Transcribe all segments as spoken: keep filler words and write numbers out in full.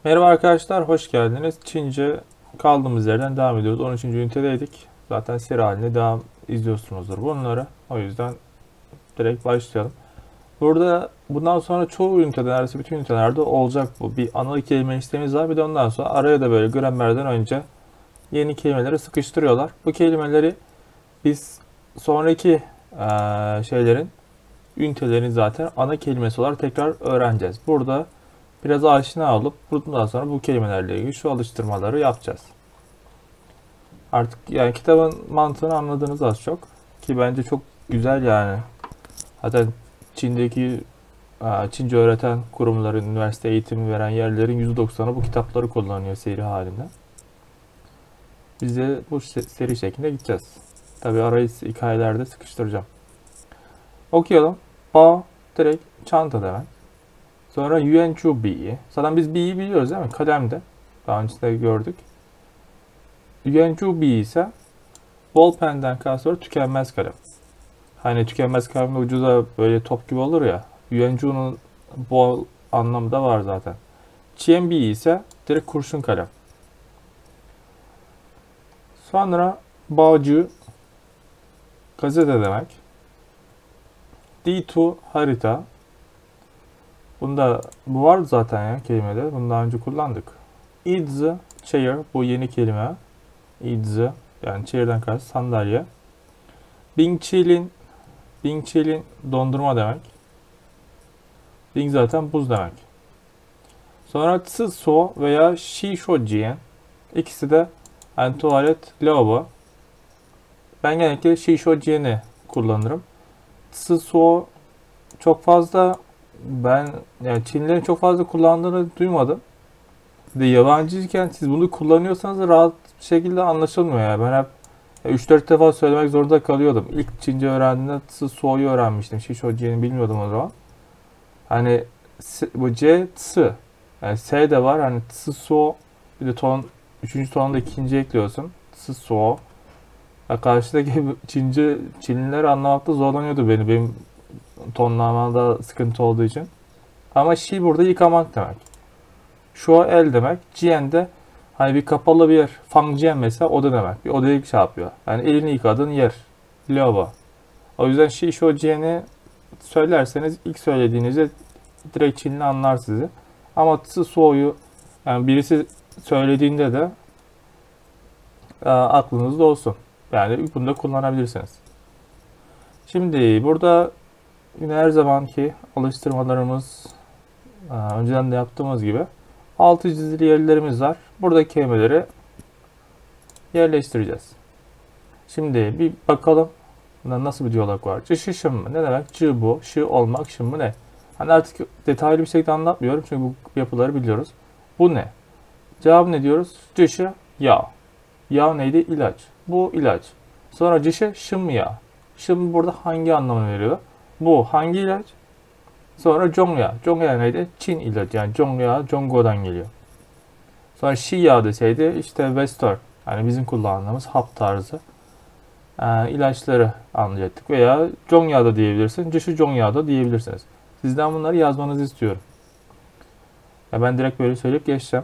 Merhaba arkadaşlar, hoş geldiniz. Çince kaldığımız yerden devam ediyoruz. on üçüncü ünitedeydik. Zaten seri halinde devam izliyorsunuzdur bunları. O yüzden direkt başlayalım. Burada bundan sonra çoğu ünitede, neredeyse bütün ünitelerde olacak bu. Bir ana kelime listemiz var. Bir de ondan sonra araya da böyle gramerden önce yeni kelimeleri sıkıştırıyorlar. Bu kelimeleri biz sonraki eee, şeylerin, ünitelerin zaten ana kelimesi olarak tekrar öğreneceğiz. Burada biraz aşina olup bundan sonra bu kelimelerle ilgili şu alıştırmaları yapacağız. Artık yani kitabın mantığını anladınız az çok. Ki bence çok güzel yani. Hatta Çin'deki Çince öğreten kurumların, üniversite eğitimi veren yerlerin yüzde doksanı bu kitapları kullanıyor seri halinde. Biz de bu seri şeklinde gideceğiz. Tabi arayı hikayelerde sıkıştıracağım. Okuyalım. Ba direkt çanta demek. Sonra yuanchu bi. Zaten biz bi'yi biliyoruz değil mi? Kalemde. Daha önce de gördük. Yuanchu bi ise ball pen'den sonra tükenmez kalem. Hani tükenmez kalem de ucuza böyle top gibi olur ya. Yuanchu'nun ball anlamı da var zaten. Qianbi ise direkt kurşun kalem. Sonra Baoju gazete demek. D iki harita. Bunda bu vardı zaten ya kelimede. Bunu daha önce kullandık. Idzi chair bu yeni kelime. Idzi yani chair'den kastı sandalye. Bingchilin Bingchilin dondurma demek. Bing zaten buz demek. Sonra tsuso veya shishojian ikisi de yani tuvalet, lavabo. Ben genellikle shishojian'i kullanırım. Tsuso çok fazla ben yani Çinlilerin çok fazla kullandığını duymadım. Bir de yabancıyken siz bunu kullanıyorsanız rahat bir şekilde anlaşılmıyor yani. Ben hep üç dört defa söylemek zorunda kalıyordum. İlk Çince öğrendiğimde Tsuso'yu öğrenmiştim. Shishojian'i bilmiyordum o zaman. Hani bu C, T. Yani S de var. Hani Tsuso bir de ton üçüncü tonda ikinci ekliyorsun. Tsuso. Ya karşıdaki Çince Çinliler anlamakta zorlanıyordu beni. Benim tonlamada sıkıntı olduğu için. Ama shi burada yıkamak demek. Şu el demek. Jian de hani bir kapalı bir yer. Fangjian mesela oda demek. Bir odayı şey yapıyor. Yani elini yıkadığın yer. Lavabo. O yüzden shi sho jian'i söylerseniz ilk söylediğinizde direkt Çinli anlar sizi. Ama tsı soğuyu yani birisi söylediğinde de e, aklınızda olsun. Yani bunu da kullanabilirsiniz. Şimdi burada yine her zamanki alıştırmalarımız e, önceden de yaptığımız gibi altı çizili yerlerimiz var. Buradaki kelimeleri yerleştireceğiz. Şimdi bir bakalım nasıl bir diyalog var. Cı şım mı? Ne demek? Cı bu. Şı olmak. Şım mı ne? Hani artık detaylı bir şekilde anlatmıyorum çünkü bu yapıları biliyoruz. Bu ne? Cevap ne diyoruz? Cışı yağ. Yağ neydi? İlaç. Bu ilaç. Sonra cışı şım yağ. Şım burada hangi anlamını veriyor? Bu hangi ilaç? Sonra Zhongya. Zhongya neydi? Çin ilacı. Yani Zhongya, Zhongguo'dan geliyor. Sonra Şi yağ deseydi işte Western. Yani bizim kullandığımız hap tarzı e, ilaçları anlayacaktık. Veya Zhongya da diyebilirsin. Cışı Zhongya da diyebilirsiniz. Sizden bunları yazmanızı istiyorum. Ya ben direkt böyle söyleyip geçeceğim.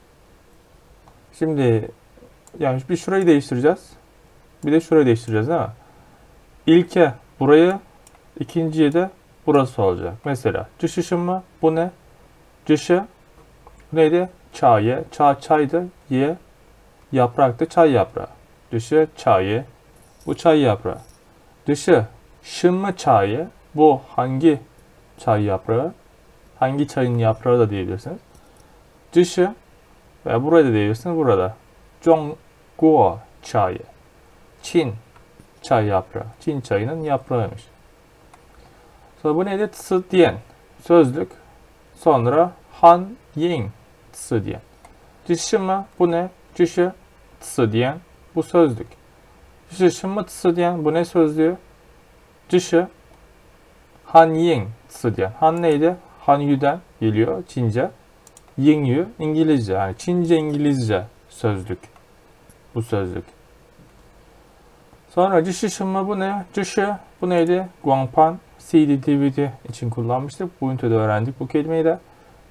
Şimdi yani bir şurayı değiştireceğiz. Bir de şurayı değiştireceğiz değil mi? İlke burayı, ikinciye de burası olacak. Mesela cışışın mı? Bu ne? Cışı neydi? Çay. Ça çaydı. Ye yapraktı. Çay yaprağı. Dışı çayı. Bu çay yaprağı. Dışı şın mı çayı? Bu hangi çay yaprağı? Hangi çayın yaprağı da diyebilirsiniz. Dışı ve burada da diyebilirsiniz. Burada. Zhongguo çayı. Çin çay yaprağı. Çin çayının yaprağıymış. Sonra bu neydi? Tsı diyen. Sözlük. Sonra Han Ying tsı diyen. Dışı mı? Bu ne? Dışı tsı diyen. Bu sözlük. Dışı mı tsı diyen. Bu ne sözlüğü? Dışı Han Ying tsı diyen. Han neydi? Han Yu'den geliyor Çince. Ying Yu İngilizce. Yani Çince İngilizce sözlük. Bu sözlük. Sonra cışı mı bu ne? Cışı bu neydi? Guangpan C D D V D için kullanmıştık. Bu ünitede öğrendik bu kelimeyi de.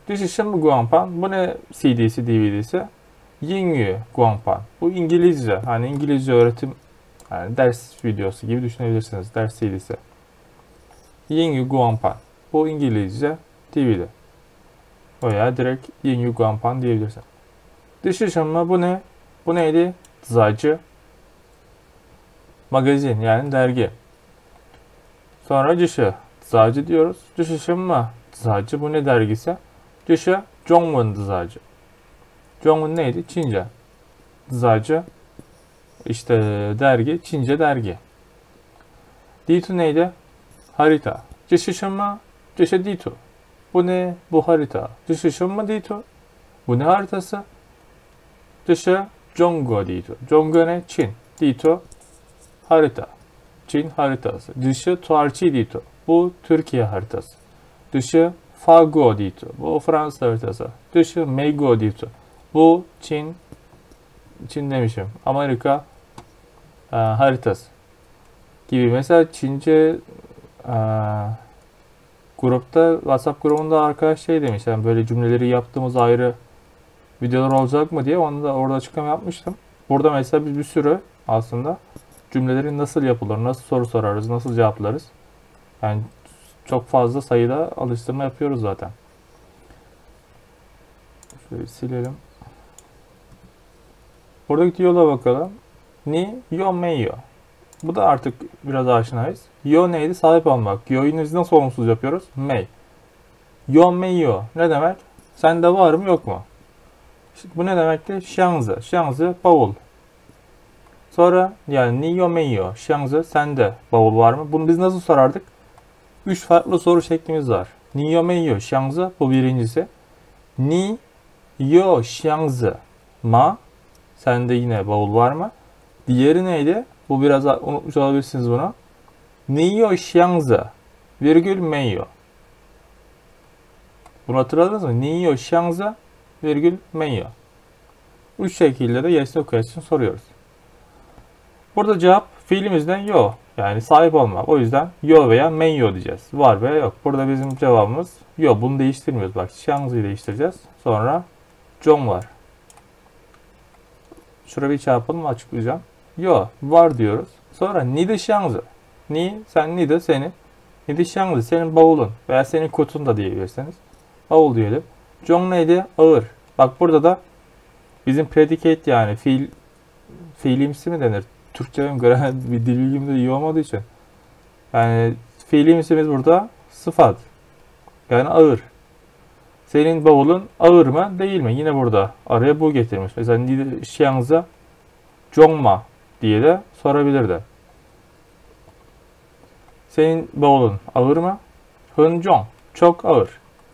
Dışişim Guangpan. Bu ne C D'si, D V D'si? Yingyu Guangpan. Bu İngilizce. Hani İngilizce öğretim, yani ders videosu gibi düşünebilirsiniz. Ders C D'si. Yingyu Guangpan. Bu İngilizce D V D. Veya direkt Yingyu Guangpan diyebilirsin. Dışişim bu ne? Bu neydi? Zacı. Magazin, yani dergi. Sonra dışı. Zacı diyoruz. Dışişim mi? Zacı. Bu ne dergisi? Dışı. Zhongwen zacı. Zhongwen neydi? Çince. Zacı. İşte dergi. Çince dergi. D iki neydi? Harita. Dışişim mi? Dışı D iki. Bu ne? Bu harita. Dışişim mi D iki? Bu ne haritası? Dışı. Zhongguo D iki. Zhongguo ne? Çin. D iki. Harita. Çin haritası. Dışı Tuarchi D iki. Bu Türkiye haritası. Dışı Fago D iki. Bu Fransa haritası. Dışı Meigo D iki. Bu Çin, Çin demişim, Amerika e, haritası gibi. Mesela Çince e, grupta, WhatsApp grubunda arkadaş şey demiş, yani böyle cümleleri yaptığımız ayrı videolar olacak mı diye, onu da orada açıklama yapmıştım. Burada mesela biz bir sürü aslında cümleleri nasıl yapılır, nasıl soru sorarız, nasıl cevaplarız. Yani çok fazla sayıda alıştırma yapıyoruz zaten. Şöyle silelim. Buradaki yola bakalım. Ni, yo, meiyo. Bu da artık biraz aşinayız. Yo neydi? Sahip olmak. Yo'yu biz nasıl olumsuz yapıyoruz? Mei. Yo, meiyo. Ne demek? Sende var mı yok mu? Bu ne demekti? Xiangzi. Xiangzi bavul. Sonra yani ni, yo, meiyo. Xiangzi sende bavul var mı? Bunu biz nasıl sorardık? Üç farklı soru şeklimiz var. Ni, yo, meiyo. Xiangzi bu birincisi. Ni, yo, xiangzi ma. Sende yine bavul var mı? Diğeri neydi? Bu biraz unutmuş olabilirsiniz bunu. Niyo xiangzi virgül meiyo. Bunu hatırladınız mı? Niyo xiangzi virgül meiyo. Üç şekilde de yes no question soruyoruz. Burada cevap fiilimizden yo. Yani sahip olmak. O yüzden yo veya meiyo diyeceğiz. Var veya yok. Burada bizim cevabımız yo. Bunu değiştirmiyoruz. Bak xiangzi'yi değiştireceğiz. Sonra zhong var. Şuraya bir çarpalım, açıklayacağım. Yo, var diyoruz. Sonra ni de xiangzi. Ni, sen ni de senin. Ni de xiangzi senin bavulun veya senin kutun da diyebilirsiniz. Bavul diyelim. Zhong neydi? Ağır. Bak burada da bizim predicate, yani fiil fiilimsi mi denir? Türkçe benim gramer bir dil bilgim de iyi olmadığı için. Yani fiilimsimiz burada sıfat. Yani ağır. Senin bavulun ağır mı değil mi? Yine burada araya bu getirmiş. Mesela ni de xiangzi zhongma diye de sorabilirdi. Senin bavulun ağır mı? Hın zhong. Çok ağır.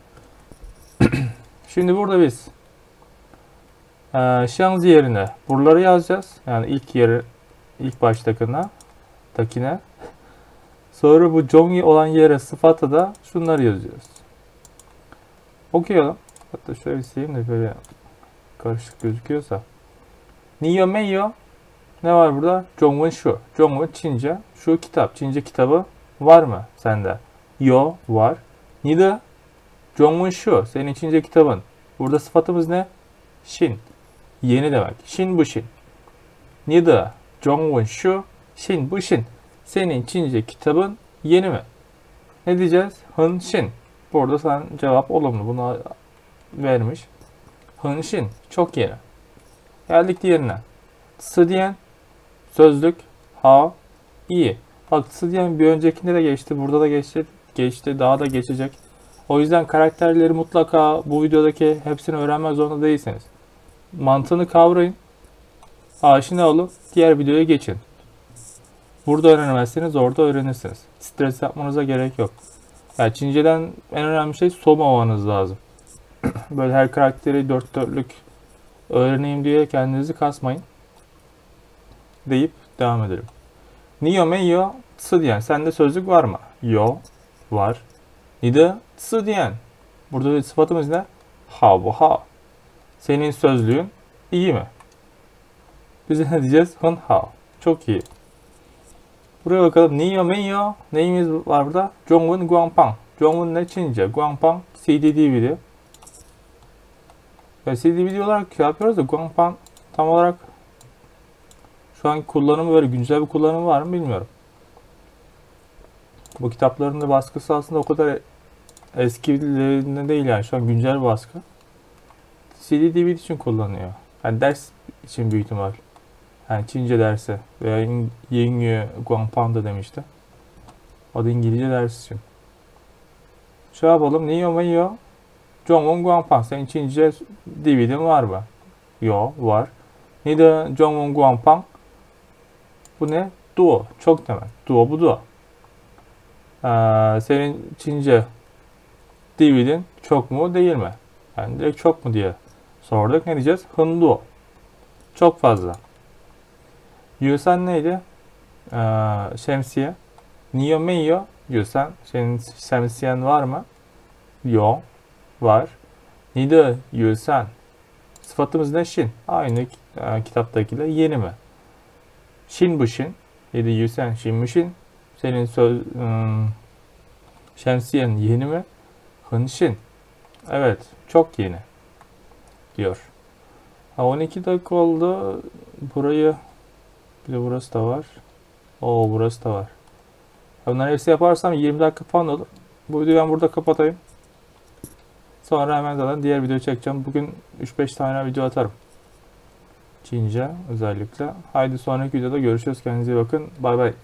Şimdi burada biz e, xiangzi yerine buraları yazacağız. Yani ilk yeri, ilk baştakine, takine. Sonra bu zhong'i olan yere sıfatı da şunları yazıyoruz. Okuyalım. Hatta şöyle sileyim de böyle karışık gözüküyorsa. Niyo meiyo. Ne var burada? Zhongwen şu. Zhongwen Çince. Şu kitap. Çince kitabı var mı sende? Yo, var. Ni de Zhongwen şu. Senin Çince kitabın. Burada sıfatımız ne? Xin. Yeni demek. Xin bu xin. Ni de Zhongwen şu. Xin bu xin. Senin Çince kitabın yeni mi? Ne diyeceğiz? Hın xin. Burada sen cevap olumlu. Bunu vermiş. Hın xin. Çok yeni. Geldik diğerine. Sı diyen sözlük. Ha. İyi. Bak sı diyen bir öncekinde de geçti. Burada da geçti. Geçti. Daha da geçecek. O yüzden karakterleri mutlaka bu videodaki hepsini öğrenmek zorunda değilsiniz. Mantığını kavrayın. Aşina olun. Diğer videoya geçin. Burada öğrenemezseniz orada öğrenirsiniz. Stres yapmanıza gerek yok. Yani Çince'den en önemli şey soğumamanız lazım. Böyle her karakteri dört dörtlük öğreneyim diye kendinizi kasmayın. Deyip devam edelim. Niyo meiyo sı diyen. Sende sözlük var mı? Yo. Var. Ni de sı diyen. Burada sıfatımız ne? Ha bu ha. Senin sözlüğün iyi mi? Biz ne diyeceğiz? Hın ha. Çok iyi. Buraya bakalım. Niyo meiyo. Neyimiz var burada? Zhongwen Guangpang. Zhongwen ne? Çince. Guangpang C D D V D. Ya C D V D olarak yapıyoruz da Guangpan tam olarak şu an kullanımı böyle güncel bir kullanımı var mı bilmiyorum. Bu kitapların da baskısı aslında o kadar eskilerinde değil yani. Şu an güncel bir baskı. C D D V D için kullanıyor. Yani ders için büyük ihtimal. Yani Çince dersi veya Yingyu Guangpan da demişti. O da İngilizce ders için. Şey yapalım. Niyo Mayo Zhongwen Guangpan. Senin Çince D V D'in var mı? Yo, var. Ni de Zhongwen Guangpan. Bu ne? Duo. Çok demek. Duo bu duo. Ee, senin Çince D V D'in çok mu değil mi? Yani direkt çok mu diye sorduk. Ne diyeceğiz? Hınduo. Çok fazla. Yusan neydi? Ee, şemsiye. Niyo Meiyo. Yusan. Senin şemsiyen var mı? Yo. Var. Nide Yusan. Sıfatımız ne? Shin. Aynı e, kitaptakiyle yeni mi? Shin bu Shin. Nide Yusan. Shin bu Shin. Senin söz ım, şemsiyen yeni mi? Hın Shin. Evet. Çok yeni. Diyor. Ha, on iki dakika oldu. Burayı bir de burası da var. Oo, burası da var. Bunları hepsi yaparsam yirmi dakika falan olur. Bu videoyu ben burada kapatayım. Sonra hemen zaten diğer video çekeceğim. Bugün üç beş tane video atarım. Çince özellikle. Haydi sonraki videoda görüşürüz. Kendinize iyi bakın. Bay bay.